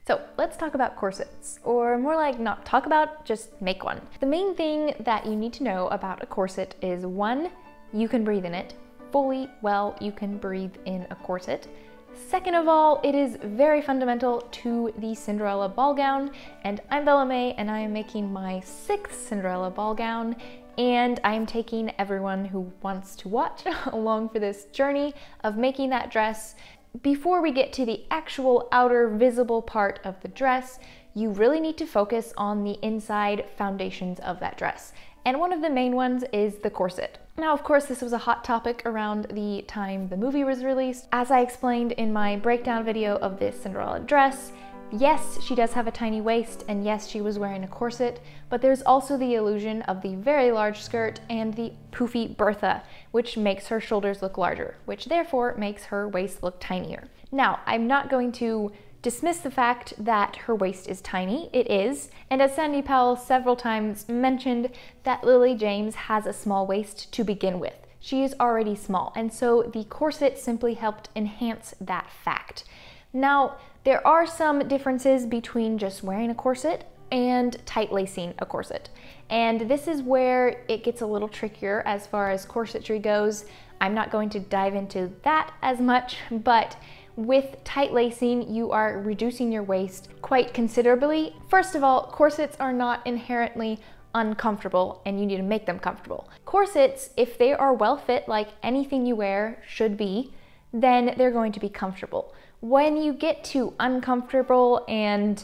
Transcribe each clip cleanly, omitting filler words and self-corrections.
So let's talk about corsets, or more like not talk about, just make one. The main thing that you need to know about a corset is 1, you can breathe in it. Fully well, you can breathe in a corset. Second of all, it is very fundamental to the Cinderella ball gown, and I'm Bella May, and I am making my 6th Cinderella ball gown, and I am taking everyone who wants to watch along for this journey of making that dress. Before we get to the actual outer visible part of the dress, you really need to focus on the inside foundations of that dress. And one of the main ones is the corset. Now, of course, this was a hot topic around the time the movie was released. As I explained in my breakdown video of this Cinderella dress, yes, she does have a tiny waist, and yes, she was wearing a corset, but there's also the illusion of the very large skirt and the poofy Bertha, which makes her shoulders look larger, which therefore makes her waist look tinier. Now, I'm not going to dismiss the fact that her waist is tiny. It is, and as Sandy Powell several times mentioned, that Lily James has a small waist to begin with. She is already small, and so the corset simply helped enhance that fact. Now, there are some differences between just wearing a corset and tight lacing a corset. And this is where it gets a little trickier as far as corsetry goes. I'm not going to dive into that as much, but with tight lacing, you are reducing your waist quite considerably. First of all, corsets are not inherently uncomfortable, and you need to make them comfortable. Corsets, if they are well fit like anything you wear should be, then they're going to be comfortable. When you get to uncomfortable and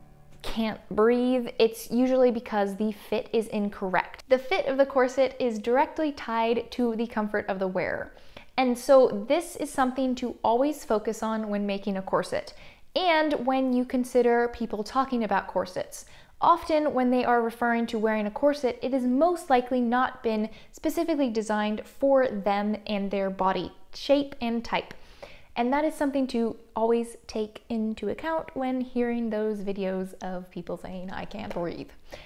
can't breathe, it's usually because the fit is incorrect. The fit of the corset is directly tied to the comfort of the wearer. And so this is something to always focus on when making a corset, and when you consider people talking about corsets. Often when they are referring to wearing a corset, it has most likely not been specifically designed for them and their body shape and type. And that is something to always take into account when hearing those videos of people saying, I can't breathe.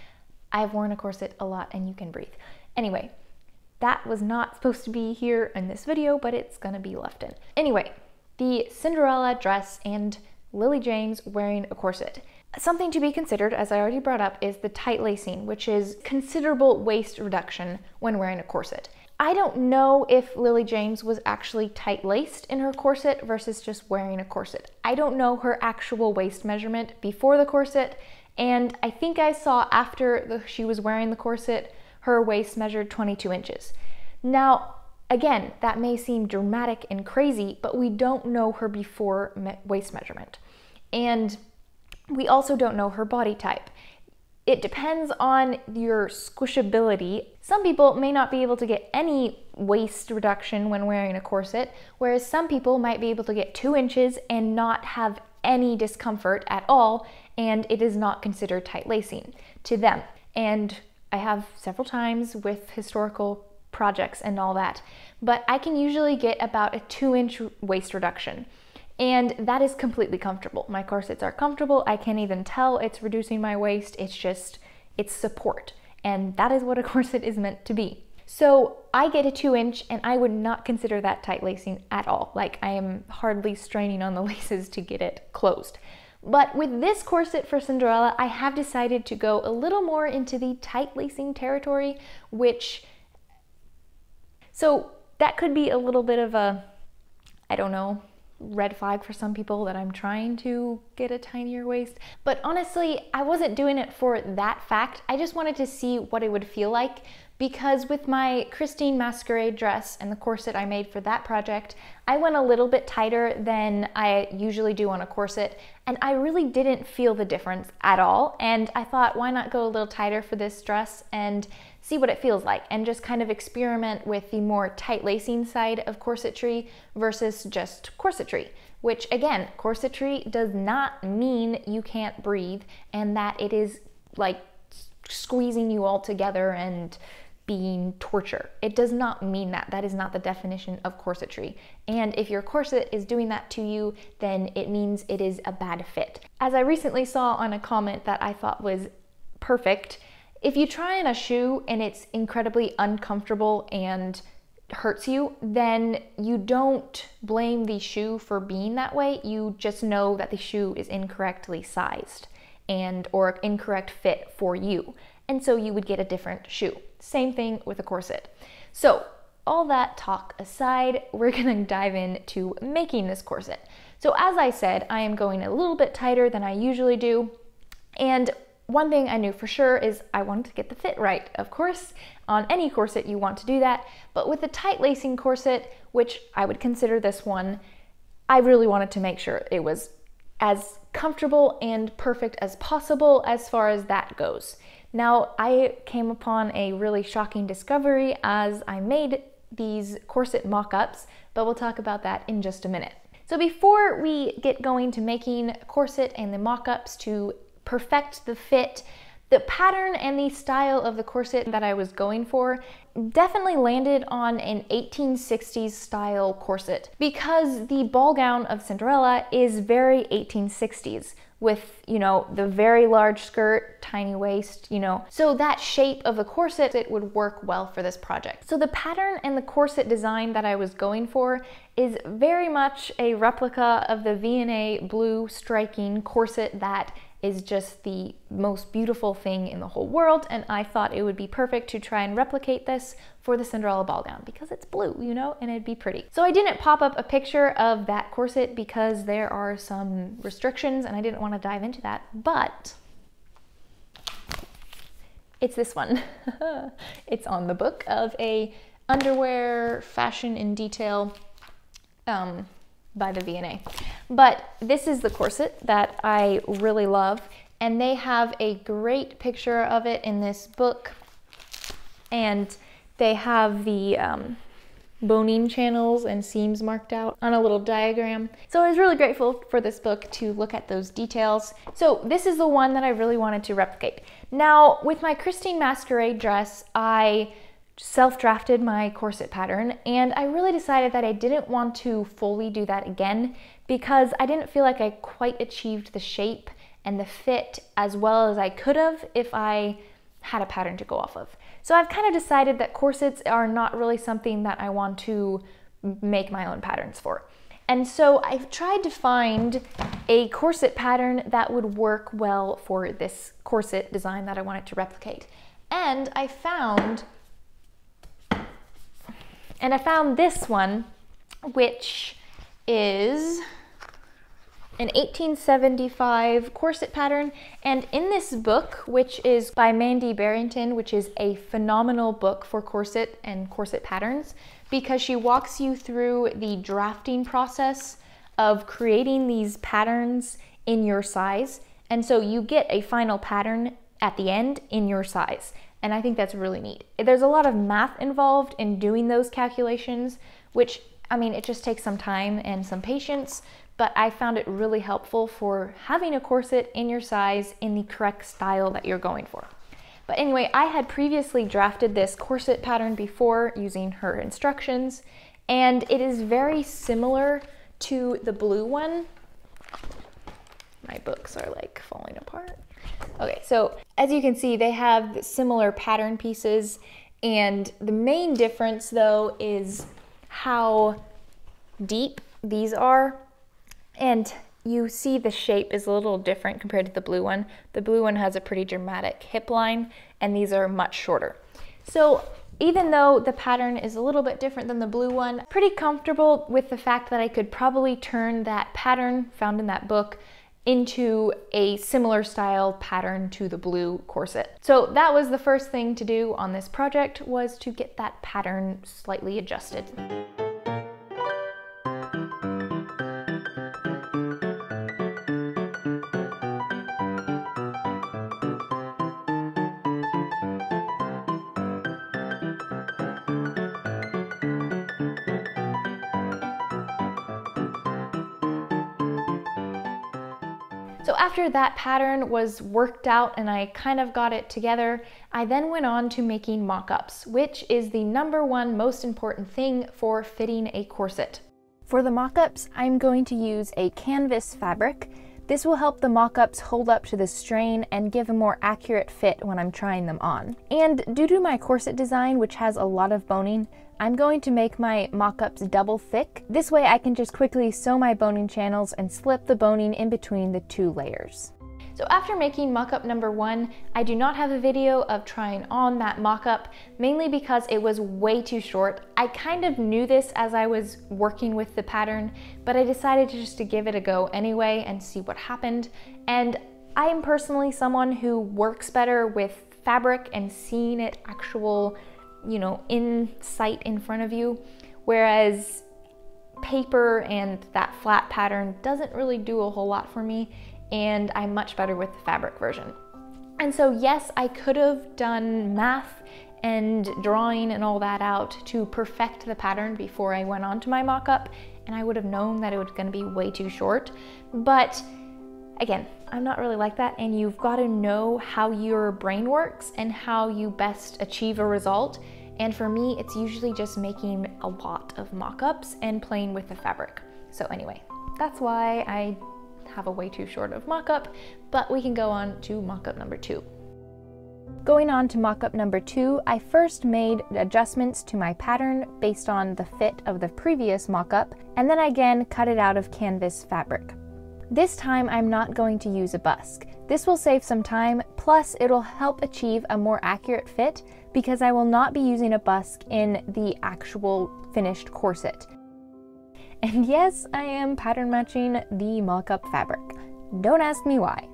I've worn a corset a lot and you can breathe. Anyway, that was not supposed to be here in this video, but it's gonna be left in. Anyway, the Cinderella dress and Lily James wearing a corset. Something to be considered, as I already brought up, is the tight lacing, which is considerable waist reduction when wearing a corset. I don't know if Lily James was actually tight-laced in her corset versus just wearing a corset. I don't know her actual waist measurement before the corset, and I think I saw after she was wearing the corset, her waist measured 22 inches. Now, again, that may seem dramatic and crazy, but we don't know her before waist measurement. And we also don't know her body type. It depends on your squishability. Some people may not be able to get any waist reduction when wearing a corset, whereas some people might be able to get 2 inches and not have any discomfort at all, and it is not considered tight lacing to them. And I have several times with historical projects and all that, but I can usually get about a 2-inch waist reduction. And that is completely comfortable. My corsets are comfortable. I can't even tell it's reducing my waist. It's support. And that is what a corset is meant to be. So I get a 2-inch, and I would not consider that tight lacing at all. Like, I am hardly straining on the laces to get it closed. But with this corset for Cinderella, I have decided to go a little more into the tight lacing territory, so that could be a little bit of a, I don't know, red flag for some people that I'm trying to get a tinier waist. But honestly, I wasn't doing it for that fact. I just wanted to see what it would feel like, because with my Christine Masquerade dress and the corset I made for that project, I went a little bit tighter than I usually do on a corset, and I really didn't feel the difference at all. And I thought, why not go a little tighter for this dress and see what it feels like, and just kind of experiment with the more tight lacing side of corsetry versus just corsetry, which again, corsetry does not mean you can't breathe and that it is like squeezing you all together and being torture. It does not mean that. That is not the definition of corsetry. And if your corset is doing that to you, then it means it is a bad fit. As I recently saw on a comment that I thought was perfect, if you try on a shoe and it's incredibly uncomfortable and hurts you, then you don't blame the shoe for being that way. You just know that the shoe is incorrectly sized and or incorrect fit for you. And so you would get a different shoe. Same thing with a corset. So all that talk aside, we're gonna dive into making this corset. So as I said, I am going a little bit tighter than I usually do. And one thing I knew for sure is I wanted to get the fit right. Of course, on any corset you want to do that, but with a tight lacing corset, which I would consider this one, I really wanted to make sure it was as comfortable and perfect as possible as far as that goes. Now, I came upon a really shocking discovery as I made these corset mock-ups, but we'll talk about that in just a minute. So before we get going to making a corset and the mock-ups to perfect the fit, the pattern and the style of the corset that I was going for definitely landed on an 1860s style corset because the ball gown of Cinderella is very 1860s with, you know, the very large skirt, tiny waist, you know. So that shape of the corset, it would work well for this project. So the pattern and the corset design that I was going for is very much a replica of the V&A blue striking corset that is just the most beautiful thing in the whole world, and I thought it would be perfect to try and replicate this for the Cinderella ball gown because it's blue, you know, and it'd be pretty. So I didn't pop up a picture of that corset because there are some restrictions and I didn't want to dive into that, but it's this one. It's on the book of a underwear fashion in detail by the V&A. But this is the corset that I really love, and they have a great picture of it in this book, and they have the boning channels and seams marked out on a little diagram. So I was really grateful for this book to look at those details. So this is the one that I really wanted to replicate. Now, with my Christine Masquerade dress, I self-drafted my corset pattern, and I really decided that I didn't want to fully do that again because I didn't feel like I quite achieved the shape and the fit as well as I could have if I had a pattern to go off of. So I've kind of decided that corsets are not really something that I want to make my own patterns for. And so I've tried to find a corset pattern that would work well for this corset design that I wanted to replicate. And I found this one, which is an 1875 corset pattern. And in this book, which is by Mandy Barrington, which is a phenomenal book for corset and corset patterns, because she walks you through the drafting process of creating these patterns in your size. And so you get a final pattern at the end in your size. And I think that's really neat. There's a lot of math involved in doing those calculations, which, I mean, it just takes some time and some patience, but I found it really helpful for having a corset in your size in the correct style that you're going for. But anyway, I had previously drafted this corset pattern before using her instructions, and it is very similar to the blue one. My books are like falling apart. Okay, so as you can see, they have similar pattern pieces, and the main difference though is how deep these are. And you see the shape is a little different compared to the blue one. The blue one has a pretty dramatic hip line, and these are much shorter. So even though the pattern is a little bit different than the blue one, pretty comfortable with the fact that I could probably turn that pattern found in that book into a similar style pattern to the blue corset. So that was the first thing to do on this project, was to get that pattern slightly adjusted. So after that pattern was worked out and I kind of got it together, I then went on to making mock-ups, which is the #1 most important thing for fitting a corset. For the mock-ups, I'm going to use a canvas fabric This will help the mock-ups hold up to the strain and give a more accurate fit when I'm trying them on. And due to my corset design, which has a lot of boning, I'm going to make my mock-ups double thick. This way I can just quickly sew my boning channels and slip the boning in between the 2 layers. So after making mock-up number 1, I do not have a video of trying on that mock-up, mainly because it was way too short. I kind of knew this as I was working with the pattern, but I decided just to give it a go anyway and see what happened. And I am personally someone who works better with fabric and seeing it actual, you know, in sight in front of you, whereas paper and that flat pattern doesn't really do a whole lot for me, and I'm much better with the fabric version. And so yes, I could have done math and drawing and all that out to perfect the pattern before I went on to my mock-up, and I would have known that it was going to be way too short. But again, I'm not really like that, and you've got to know how your brain works and how you best achieve a result. And for me, it's usually just making a lot of mock-ups and playing with the fabric. So anyway, that's why I have a way too short of mock-up, but we can go on to mock-up number 2. Going on to mock-up number 2, I first made adjustments to my pattern based on the fit of the previous mock-up, and then again cut it out of canvas fabric. This time I'm not going to use a busk. This will save some time, plus it'll help achieve a more accurate fit because I will not be using a busk in the actual finished corset. And yes, I am pattern matching the mock-up fabric. Don't ask me why.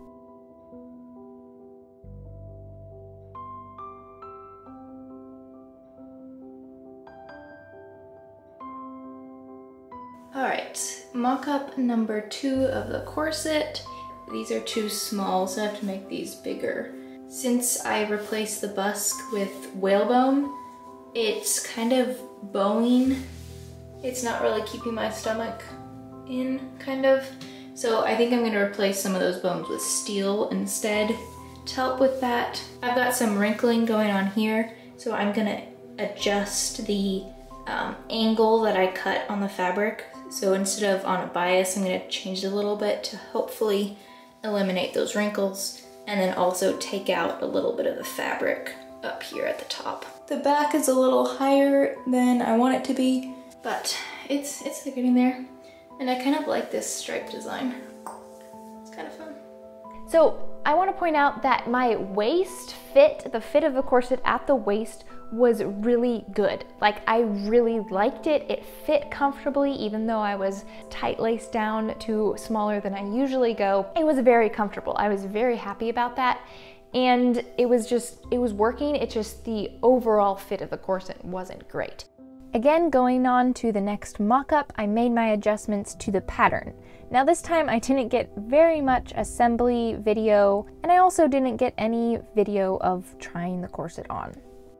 Alright, mock-up number 2 of the corset. These are too small, so I have to make these bigger. Since I replaced the busk with whalebone, it's kind of bowing. It's not really keeping my stomach in, kind of. So I think I'm gonna replace some of those bones with steel instead to help with that. I've got some wrinkling going on here, so I'm gonna adjust the angle that I cut on the fabric. So instead of on a bias, I'm gonna change it a little bit to hopefully eliminate those wrinkles, and then also take out a little bit of the fabric up here at the top. The back is a little higher than I want it to be, but it's getting there. And I kind of like this stripe design. It's kind of fun. So I want to point out that my waist fit, the fit of the corset at the waist, was really good. Like, I really liked it. It fit comfortably, even though I was tight laced down to smaller than I usually go. It was very comfortable. I was very happy about that. And it was working. It's just the overall fit of the corset wasn't great. Again, going on to the next mock-up, I made my adjustments to the pattern. Now this time I didn't get very much assembly video, and I also didn't get any video of trying the corset on.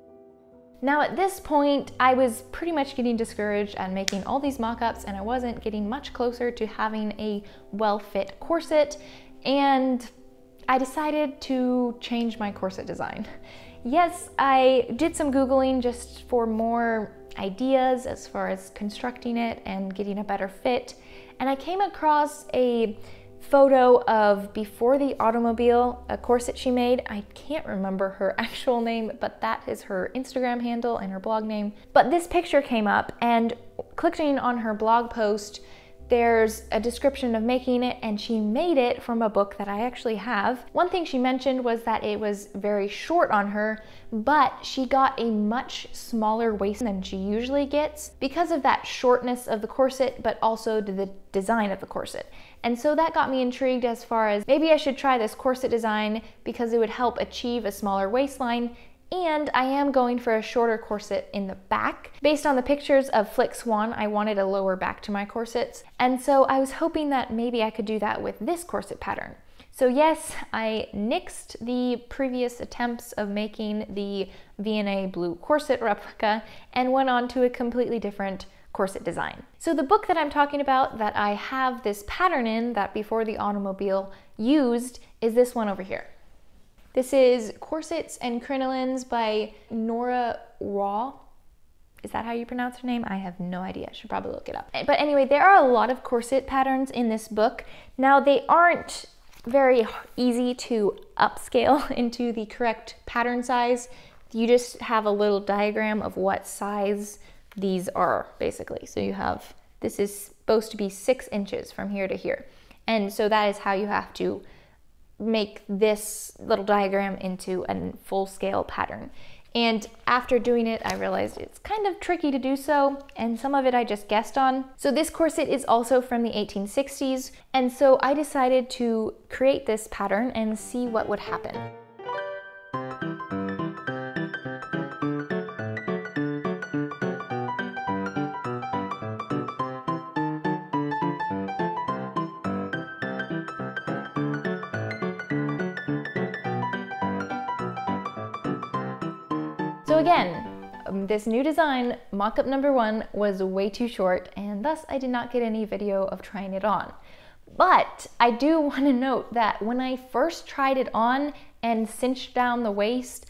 Now at this point, I was pretty much getting discouraged at making all these mock-ups, and I wasn't getting much closer to having a well-fit corset, and I decided to change my corset design. Yes, I did some Googling just for more ideas as far as constructing it and getting a better fit, and I came across a photo of before the automobile, a corset she made. I can't remember her actual name, but that is her Instagram handle and her blog name. But this picture came up, and clicking on her blog post, there's a description of making it, and she made it from a book that I actually have. One thing she mentioned was that it was very short on her, but she got a much smaller waist than she usually gets because of that shortness of the corset, but also the design of the corset. And so that got me intrigued as far as maybe I should try this corset design because it would help achieve a smaller waistline. And I am going for a shorter corset in the back. Based on the pictures of Flick Swan, I wanted a lower back to my corsets. And so I was hoping that maybe I could do that with this corset pattern. So yes, I nixed the previous attempts of making the V&A blue corset replica and went on to a completely different corset design. So the book that I'm talking about that I have this pattern in that Before the Automobile used is this one over here. This is Corsets and Crinolines by Nora Raw. Is that how you pronounce her name? I have no idea. I should probably look it up. But anyway, there are a lot of corset patterns in this book. Now, they aren't very easy to upscale into the correct pattern size. You just have a little diagram of what size these are, basically. So you have, this is supposed to be 6 inches from here to here. And so that is how you have to make this little diagram into a full scale pattern. And after doing it, I realized it's kind of tricky to do so, and some of it I just guessed on. So this corset is also from the 1860s, and so I decided to create this pattern and see what would happen. So again, this new design, mock-up number 1, was way too short, and thus I did not get any video of trying it on. But I do want to note that when I first tried it on and cinched down the waist,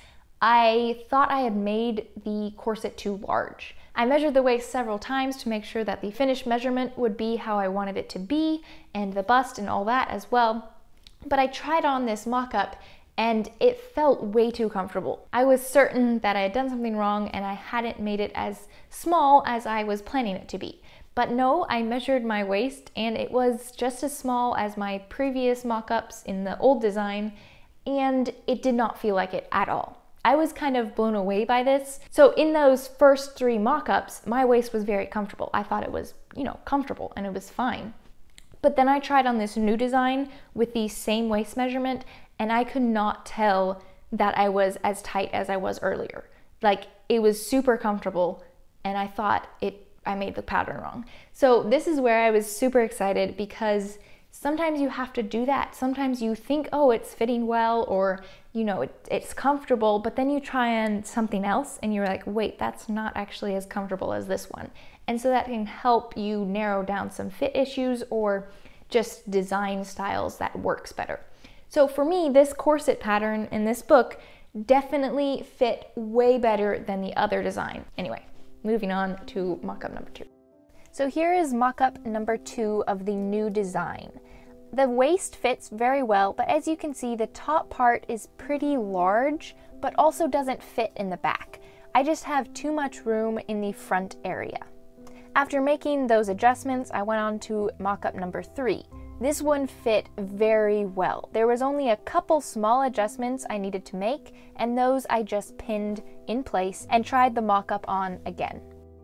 I thought I had made the corset too large. I measured the waist several times to make sure that the finished measurement would be how I wanted it to be, and the bust and all that as well. But I tried on this mock-up and it felt way too comfortable. I was certain that I had done something wrong and I hadn't made it as small as I was planning it to be. But no, I measured my waist and it was just as small as my previous mock-ups in the old design, and it did not feel like it at all. I was kind of blown away by this. So in those first 3 mock-ups, my waist was very comfortable. I thought it was, comfortable and it was fine. But then I tried on this new design with the same waist measurement, and I could not tell that I was as tight as I was earlier. Like, it was super comfortable, and I thought I made the pattern wrong. So this is where I was super excited, because sometimes you have to do that. Sometimes you think, oh, it's fitting well, or it's comfortable, but then you try on something else and you're like, wait, that's not actually as comfortable as this one. And so that can help you narrow down some fit issues or just design styles that works better. So for me, this corset pattern in this book definitely fit way better than the other design. Anyway, moving on to mock-up number 2. So here is mock-up number 2 of the new design. The waist fits very well, but as you can see, the top part is pretty large, but also doesn't fit in the back. I just have too much room in the front area. After making those adjustments, I went on to mock-up number 3. This one fit very well. There was only a couple small adjustments I needed to make, and those I just pinned in place and tried the mock-up on again.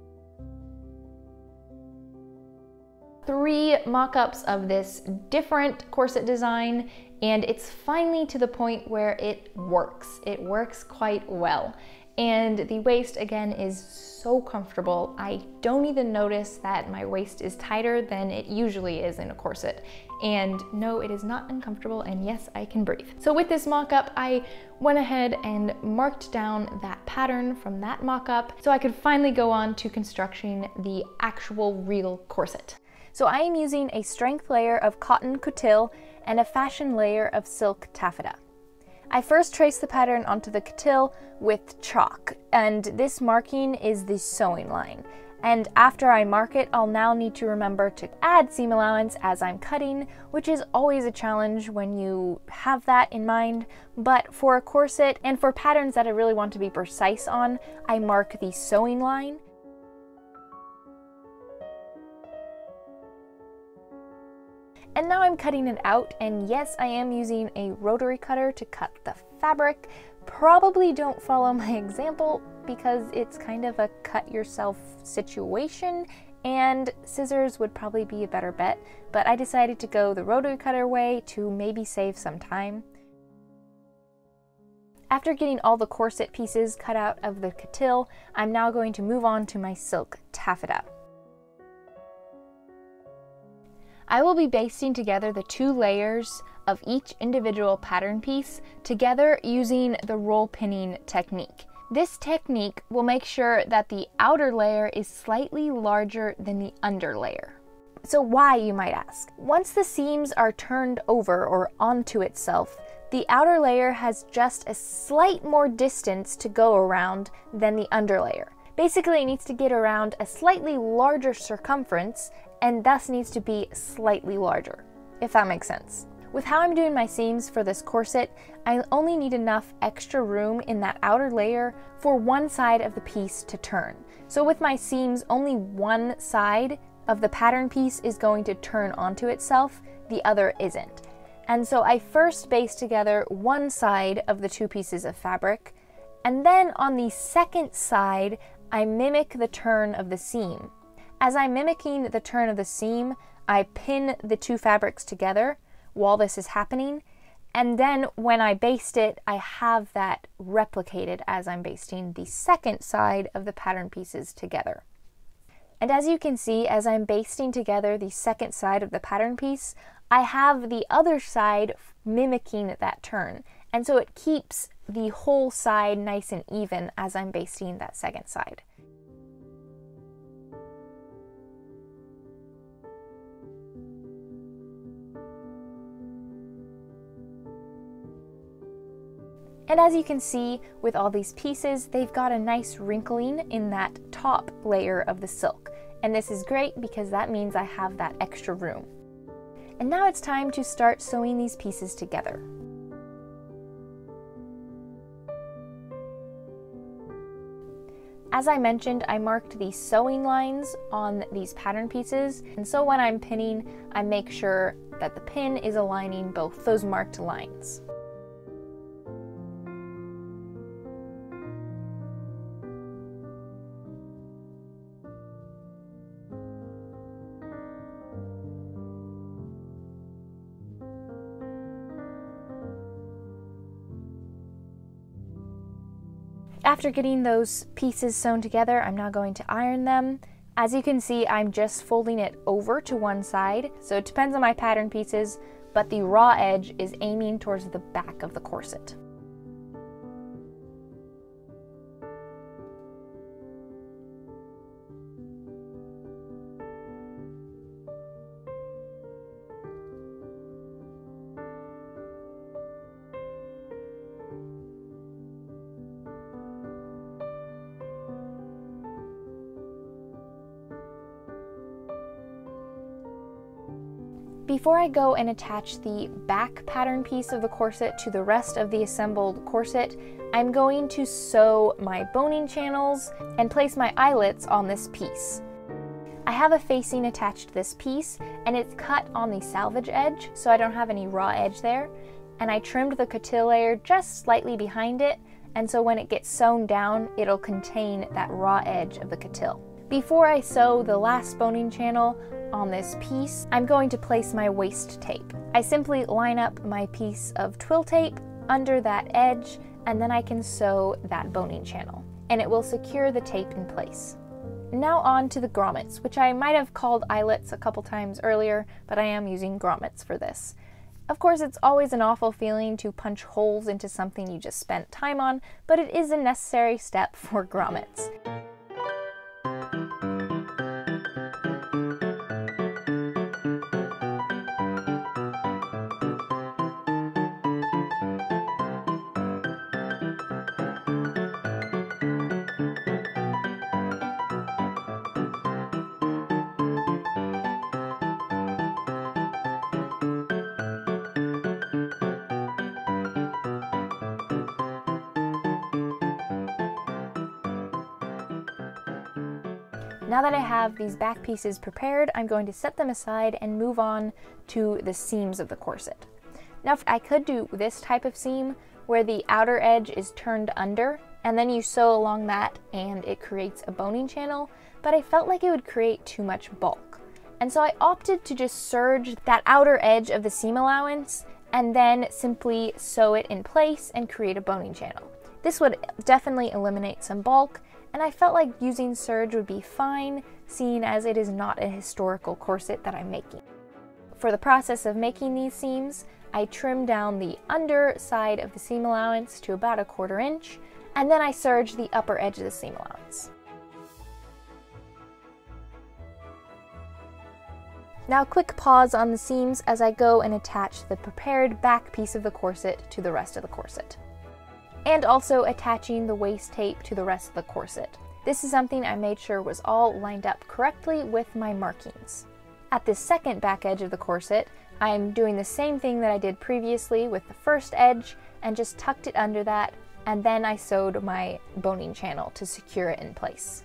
3 mock-ups of this different corset design, and it's finally to the point where it works. It works quite well. And the waist, again, is so comfortable. I don't even notice that my waist is tighter than it usually is in a corset. And no, it is not uncomfortable, and yes, I can breathe. So with this mock-up, I went ahead and marked down that pattern from that mock-up so I could finally go on to constructing the actual real corset. So I am using a strength layer of cotton coutil and a fashion layer of silk taffeta. I first traced the pattern onto the coutil with chalk, and this marking is the sewing line. And after I mark it, I'll now need to remember to add seam allowance as I'm cutting, which is always a challenge when you have that in mind. But for a corset and for patterns that I really want to be precise on, I mark the sewing line. And now I'm cutting it out, and yes, I am using a rotary cutter to cut the fabric. Probably don't follow my example because it's kind of a cut yourself situation, and scissors would probably be a better bet, but I decided to go the rotary cutter way to maybe save some time. After getting all the corset pieces cut out of the coutil, I'm now going to move on to my silk taffeta. I will be basting together the 2 layers of each individual pattern piece together using the roll pinning technique. This technique will make sure that the outer layer is slightly larger than the under layer. So why, you might ask? Once the seams are turned over or onto itself, the outer layer has just a slight more distance to go around than the under layer. Basically, it needs to get around a slightly larger circumference and thus needs to be slightly larger, if that makes sense. With how I'm doing my seams for this corset, I only need enough extra room in that outer layer for one side of the piece to turn. So with my seams, only one side of the pattern piece is going to turn onto itself, the other isn't. And so I first baste together one side of the two pieces of fabric, and then on the second side, I mimic the turn of the seam. As I'm mimicking the turn of the seam, I pin the two fabrics together while this is happening, and then when I baste it, I have that replicated as I'm basting the second side of the pattern pieces together. And as you can see, as I'm basting together the second side of the pattern piece, I have the other side mimicking that turn, and so it keeps the whole side nice and even as I'm basting that second side. And as you can see, with all these pieces, they've got a nice wrinkling in that top layer of the silk. And this is great because that means I have that extra room. And now it's time to start sewing these pieces together. As I mentioned, I marked the sewing lines on these pattern pieces, and so when I'm pinning, I make sure that the pin is aligning both those marked lines. After getting those pieces sewn together, I'm now going to iron them. As you can see, I'm just folding it over to one side, so it depends on my pattern pieces, but the raw edge is aiming towards the back of the corset. Before I go and attach the back pattern piece of the corset to the rest of the assembled corset, I'm going to sew my boning channels and place my eyelets on this piece. I have a facing attached to this piece, and it's cut on the salvage edge, so I don't have any raw edge there, and I trimmed the coutil layer just slightly behind it, and so when it gets sewn down, it'll contain that raw edge of the coutil. Before I sew the last boning channel on this piece, I'm going to place my waist tape. I simply line up my piece of twill tape under that edge, and then I can sew that boning channel, and it will secure the tape in place. Now on to the grommets, which I might have called eyelets a couple times earlier, but I am using grommets for this. Of course, it's always an awful feeling to punch holes into something you just spent time on, but it is a necessary step for grommets. Now that I have these back pieces prepared, I'm going to set them aside and move on to the seams of the corset. Now, I could do this type of seam where the outer edge is turned under and then you sew along that and it creates a boning channel, but I felt like it would create too much bulk. And so I opted to just serge that outer edge of the seam allowance and then simply sew it in place and create a boning channel. This would definitely eliminate some bulk, and I felt like using serge would be fine, seeing as it is not a historical corset that I'm making. For the process of making these seams, I trimmed down the underside of the seam allowance to about 1/4 inch, and then I serged the upper edge of the seam allowance. Now a quick pause on the seams as I go and attach the prepared back piece of the corset to the rest of the corset. And also attaching the waist tape to the rest of the corset. This is something I made sure was all lined up correctly with my markings. At the second back edge of the corset, I'm doing the same thing that I did previously with the first edge and just tucked it under that, and then I sewed my boning channel to secure it in place.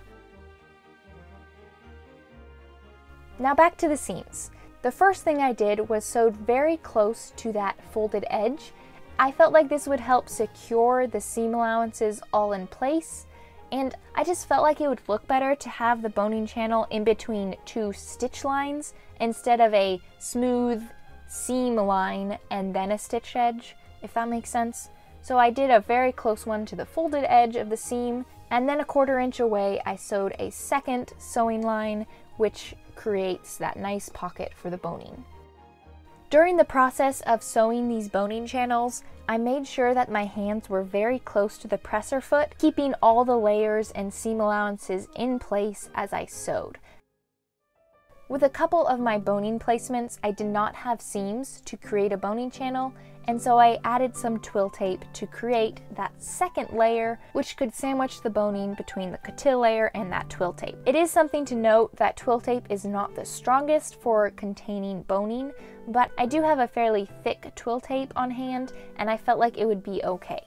Now back to the seams. The first thing I did was sewed very close to that folded edge. I felt like this would help secure the seam allowances all in place, and I just felt like it would look better to have the boning channel in between two stitch lines instead of a smooth seam line and then a stitch edge, if that makes sense. So I did a very close one to the folded edge of the seam, and then a 1/4 inch away I sewed a second sewing line, which creates that nice pocket for the boning. During the process of sewing these boning channels, I made sure that my hands were very close to the presser foot, keeping all the layers and seam allowances in place as I sewed. With a couple of my boning placements, I did not have seams to create a boning channel, and so I added some twill tape to create that second layer, which could sandwich the boning between the coutil layer and that twill tape. It is something to note that twill tape is not the strongest for containing boning, but I do have a fairly thick twill tape on hand, and I felt like it would be okay.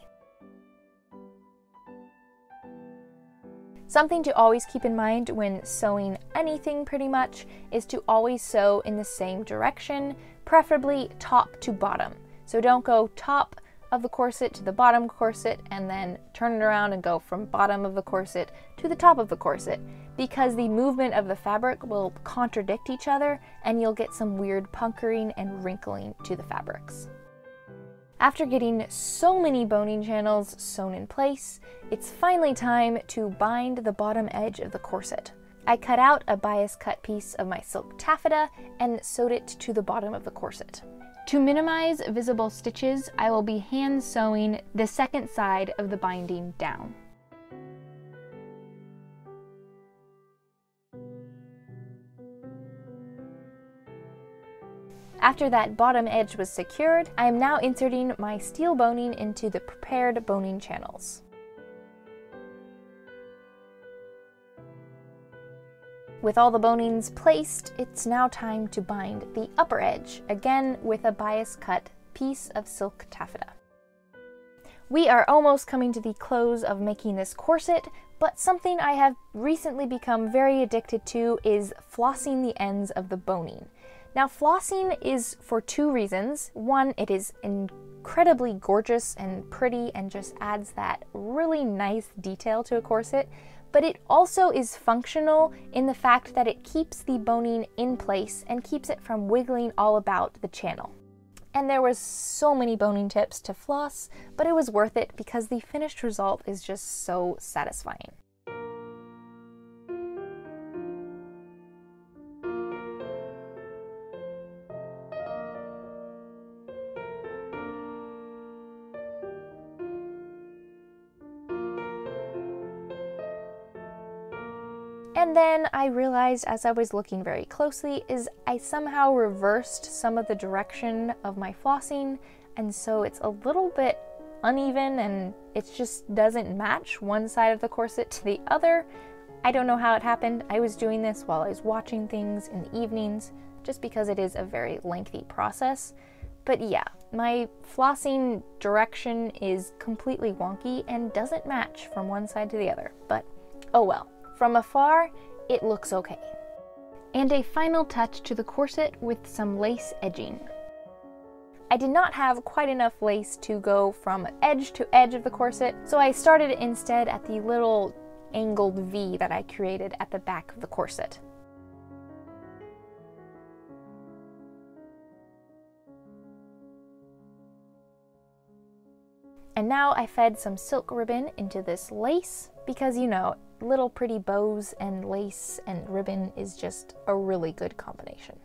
Something to always keep in mind when sewing anything pretty much is to always sew in the same direction, preferably top to bottom. So don't go top of the corset to the bottom corset and then turn it around and go from bottom of the corset to the top of the corset, because the movement of the fabric will contradict each other and you'll get some weird puckering and wrinkling to the fabrics. After getting so many boning channels sewn in place, it's finally time to bind the bottom edge of the corset. I cut out a bias cut piece of my silk taffeta and sewed it to the bottom of the corset. To minimize visible stitches, I will be hand sewing the second side of the binding down. After that bottom edge was secured, I am now inserting my steel boning into the prepared boning channels. With all the bonings placed, it's now time to bind the upper edge, again with a bias cut piece of silk taffeta. We are almost coming to the close of making this corset, but something I have recently become very addicted to is flossing the ends of the boning. Now, flossing is for two reasons. One, it is incredibly gorgeous and pretty and just adds that really nice detail to a corset, but it also is functional in the fact that it keeps the boning in place and keeps it from wiggling all about the channel. And there was so many boning tips to floss, but it was worth it because the finished result is just so satisfying. And then I realized as I was looking very closely is I somehow reversed some of the direction of my flossing, and so it's a little bit uneven and it just doesn't match one side of the corset to the other. I don't know how it happened. I was doing this while I was watching things in the evenings, just because it is a very lengthy process. But yeah, my flossing direction is completely wonky and doesn't match from one side to the other, but oh well. From afar, it looks okay. And a final touch to the corset with some lace edging. I did not have quite enough lace to go from edge to edge of the corset, so I started instead at the little angled V that I created at the back of the corset. And now I fed some silk ribbon into this lace because, you know, little pretty bows and lace and ribbon is just a really good combination.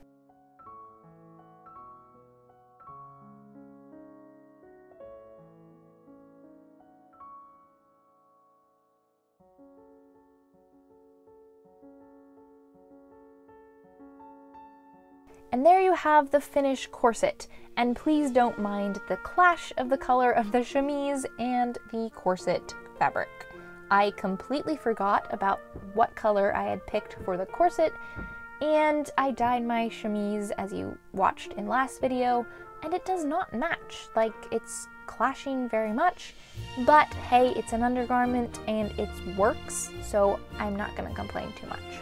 And there you have the finished corset, and please don't mind the clash of the color of the chemise and the corset fabric. I completely forgot about what color I had picked for the corset, and I dyed my chemise as you watched in last video, and it does not match. Like, it's clashing very much, but hey, it's an undergarment and it works, so I'm not gonna complain too much.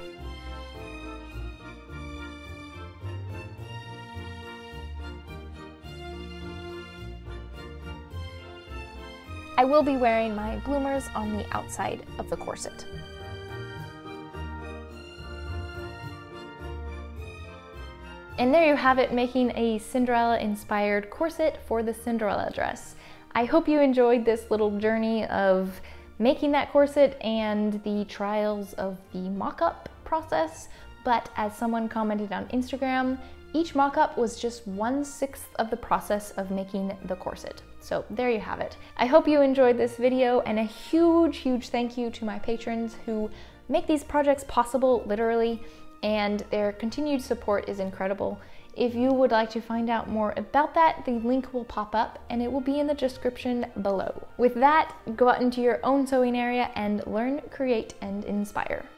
I will be wearing my bloomers on the outside of the corset. And there you have it, making a Cinderella-inspired corset for the Cinderella dress. I hope you enjoyed this little journey of making that corset and the trials of the mock-up process, but as someone commented on Instagram, each mock-up was just 1/6 of the process of making the corset. So there you have it. I hope you enjoyed this video, and a huge thank you to my patrons who make these projects possible, literally, and their continued support is incredible. If you would like to find out more about that, the link will pop up and it will be in the description below. With that, go out into your own sewing area and learn, create, and inspire.